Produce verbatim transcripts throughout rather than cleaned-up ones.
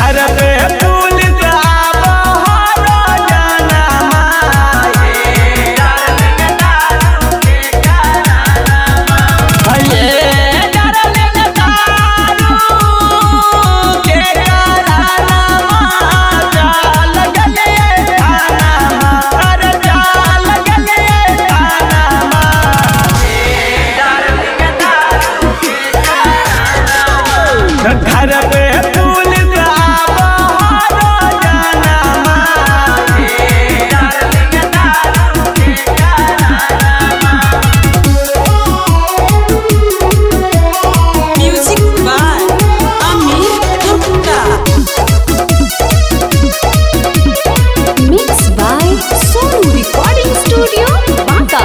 घर पे पुलिस आबो हरो जनमा ये डार्लिंग दारू के करानमा चाल गले थानामा अरे चाल गले थानामा घर पे पुलिस आबो हरो जनमा music by Amit Gupta mix by Sonu recording studio Banka.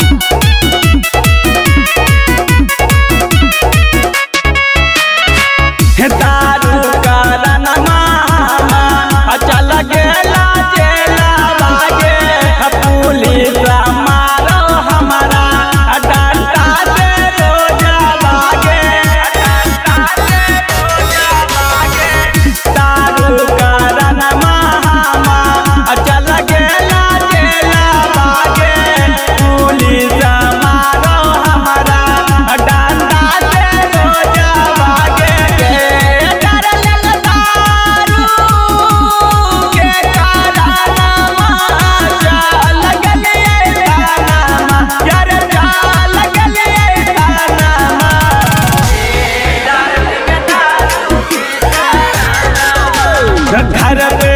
दारू कारणमा चल गेला जेला बागे पुलिस मारो हमारा डंडा से रोजा बागे दारू कारणमा चल गेला जेला बागे पुलिस मारो हमारा डंडा से रोजा बागे डार्लिंग दारू के करानमा चाल गले थानामा यार चाल गले थानामा घर पे